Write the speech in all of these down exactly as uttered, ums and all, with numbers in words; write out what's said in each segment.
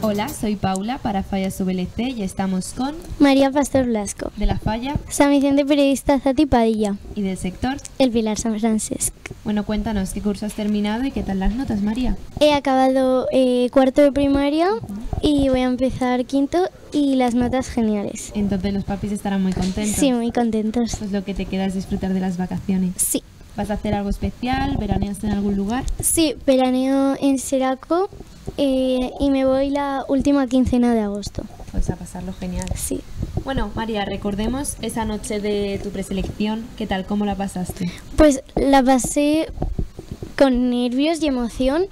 Hola, soy Paula para Fallas V L C y estamos con María Pastor Blasco, de la Falla San Vicente Periodista Zati Padilla y del sector El Pilar San Francesc. Bueno, cuéntanos qué curso has terminado y qué tal las notas, María. He acabado eh, cuarto de primaria y voy a empezar quinto y las notas geniales. Entonces los papis estarán muy contentos. Sí, muy contentos. Pues lo que te queda es disfrutar de las vacaciones. Sí. ¿Vas a hacer algo especial? ¿Veraneas en algún lugar? Sí, veraneo en Seraco eh, y me voy la última quincena de agosto. Pues a pasarlo genial. Sí. Bueno, María, recordemos esa noche de tu preselección. ¿Qué tal? ¿Cómo la pasaste? Pues la pasé con nervios y emoción,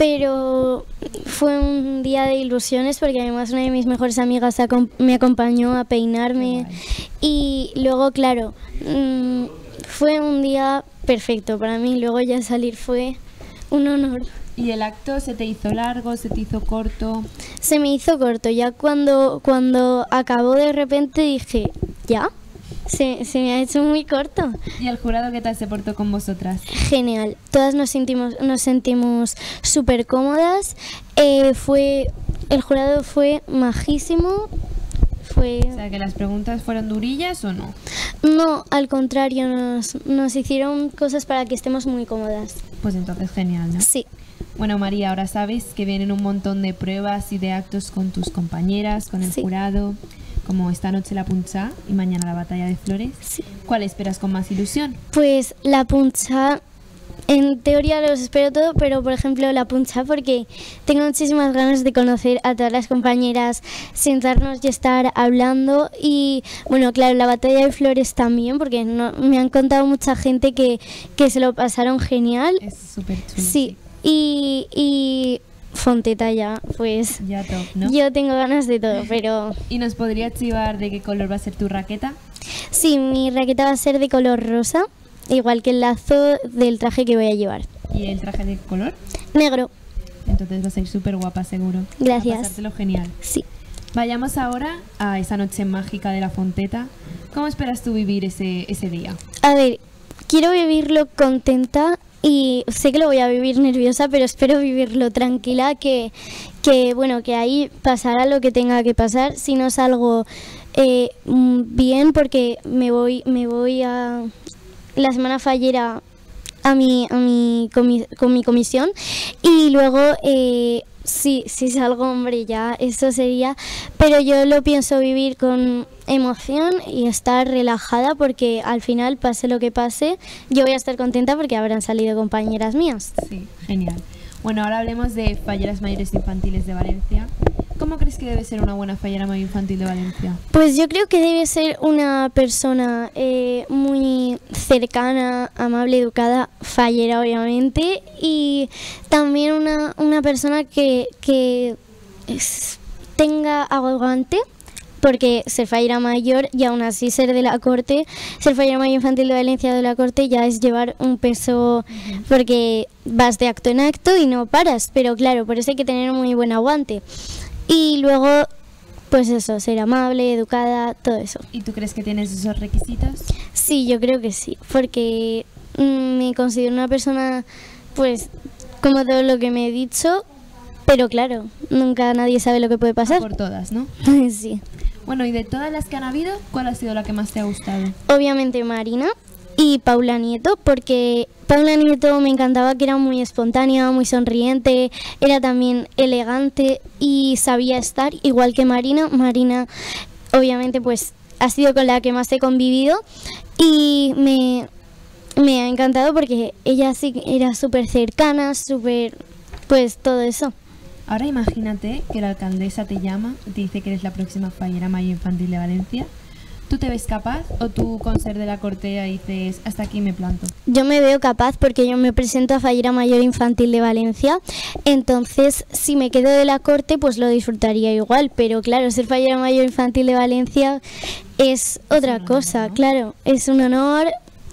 pero fue un día de ilusiones porque además una de mis mejores amigas me acompañó a peinarme y luego, claro, mmm, fue un día perfecto para mí. Luego ya salir fue un honor. ¿Y el acto se te hizo largo, se te hizo corto? Se me hizo corto. Ya cuando, cuando acabó de repente dije, ¿ya? Se, se me ha hecho muy corto. ¿Y el jurado qué tal se portó con vosotras? Genial. Todas nos sentimos nos sentimos súper cómodas. Eh, fue, el jurado fue majísimo. Fue... O sea, que las preguntas fueron durillas o no. No, al contrario, nos, nos hicieron cosas para que estemos muy cómodas. Pues entonces genial, ¿no? Sí. Bueno, María, ahora sabes que vienen un montón de pruebas y de actos con tus compañeras, con el sí. jurado, como esta noche la puncha y mañana la batalla de flores. Sí. ¿Cuál esperas con más ilusión? Pues la puncha, en teoría los espero todo, pero por ejemplo la puncha porque tengo muchísimas ganas de conocer a todas las compañeras, sentarnos y estar hablando. Y bueno, claro, la batalla de flores también, porque no, me han contado mucha gente que, que se lo pasaron genial. Es súper chulo. Sí, y, y Fonteta ya, pues ya top, ¿no? Yo tengo ganas de todo, pero... ¿Y nos podrías chivar de qué color va a ser tu raqueta? Sí, mi raqueta va a ser de color rosa, igual que el lazo del traje que voy a llevar. ¿Y el traje de color? Negro. Entonces va a ser súper guapa, seguro. Gracias. Va a pasártelo genial. Sí. Vayamos ahora a esa noche mágica de la Fonteta. ¿Cómo esperas tú vivir ese, ese día? A ver, quiero vivirlo contenta y sé que lo voy a vivir nerviosa, pero espero vivirlo tranquila, que, que bueno, que ahí pasará lo que tenga que pasar. Si no salgo eh, bien, porque me voy, me voy a la semana fallera a mi, a mi comi con mi comisión y luego eh, sí, si salgo, hombre, ya eso sería, pero yo lo pienso vivir con emoción y estar relajada porque al final, pase lo que pase, yo voy a estar contenta porque habrán salido compañeras mías. Sí, genial. Bueno, ahora hablemos de falleras mayores infantiles de Valencia. ¿Cómo crees que debe ser una buena fallera mayor infantil de Valencia? Pues yo creo que debe ser una persona eh, muy cercana, amable, educada, fallera obviamente, y también una, una persona que, que es, tenga aguante, porque ser fallera mayor y aún así ser de la corte, ser fallera mayor infantil de Valencia de la corte ya es llevar un peso, uh-huh. porque vas de acto en acto y no paras, pero claro, por eso hay que tener muy buen aguante. Y luego, pues eso, ser amable, educada, todo eso. ¿Y tú crees que tienes esos requisitos? Sí, yo creo que sí, porque mmm, me considero una persona, pues, como todo lo que me he dicho, pero claro, nunca nadie sabe lo que puede pasar. Por todas, ¿no? Sí. Bueno, y de todas las que han habido, ¿cuál ha sido la que más te ha gustado? Obviamente Marina y Paula Nieto, porque Paula Nieto me encantaba que era muy espontánea, muy sonriente, era también elegante y sabía estar, igual que Marina. Marina, obviamente, pues ha sido con la que más he convivido y me, me ha encantado porque ella sí era súper cercana, súper, pues todo eso. Ahora imagínate que la alcaldesa te llama y te dice que eres la próxima fallera mayor infantil de Valencia. ¿Tú te ves capaz o tú con ser de la corte dices hasta aquí me planto? Yo me veo capaz porque yo me presento a fallera mayor infantil de Valencia, entonces si me quedo de la corte pues lo disfrutaría igual, pero claro, ser fallera mayor infantil de Valencia es otra cosa, claro, es un honor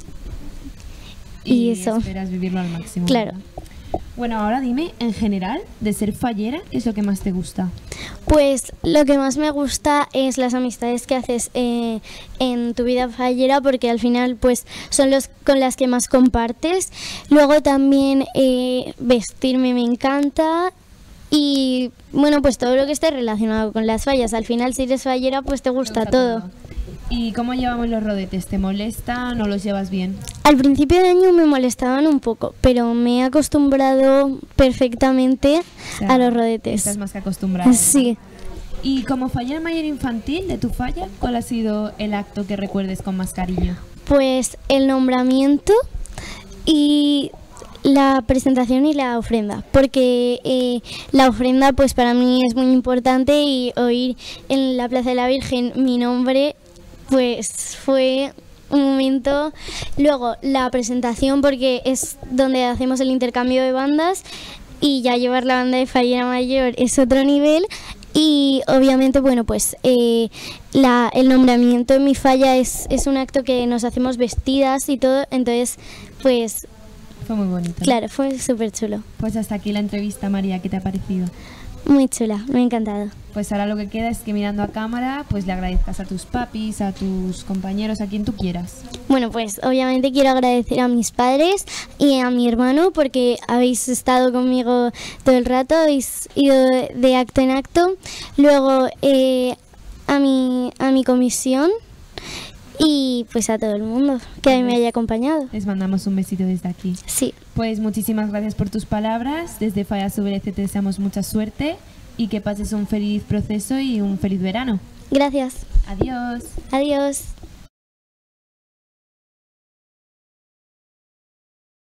y, y eso. Esperas vivirlo al máximo. Claro. ¿Verdad? Bueno, ahora dime, en general, de ser fallera, ¿qué es lo que más te gusta? Pues lo que más me gusta es las amistades que haces eh, en tu vida fallera, porque al final pues son los con las que más compartes. Luego también eh, vestirme me encanta y bueno, pues todo lo que esté relacionado con las fallas. Al final, si eres fallera, pues te gusta, gusta todo. todo. ¿Y cómo llevamos los rodetes? ¿Te molestan o los llevas bien? Al principio de año me molestaban un poco, pero me he acostumbrado perfectamente O sea, a los rodetes. Estás más que acostumbrada. Sí. Y como fallera mayor infantil de tu falla, ¿cuál ha sido el acto que recuerdes con más cariño? Pues el nombramiento y la presentación y la ofrenda, porque eh, la ofrenda pues para mí es muy importante y oír en la Plaza de la Virgen mi nombre pues fue un momento. Luego la presentación, porque es donde hacemos el intercambio de bandas y ya llevar la banda de fallera mayor es otro nivel. Y obviamente, bueno, pues eh, la, el nombramiento en mi falla es, es un acto que nos hacemos vestidas y todo, entonces, pues, Fue muy bonito. ¿no? claro, fue súper chulo. Pues hasta aquí la entrevista, María, ¿qué te ha parecido? Muy chula, me ha encantado. Pues ahora lo que queda es que mirando a cámara, pues le agradezcas a tus papis, a tus compañeros, a quien tú quieras. Bueno, pues obviamente quiero agradecer a mis padres y a mi hermano porque habéis estado conmigo todo el rato, habéis ido de, de acto en acto. Luego eh, a, mi, a mi comisión y pues a todo el mundo que me haya acompañado. Les mandamos un besito desde aquí. Sí, Pues muchísimas gracias por tus palabras. Desde Falla Subelece te deseamos mucha suerte y que pases un feliz proceso y un feliz verano. gracias. Adiós. Adiós.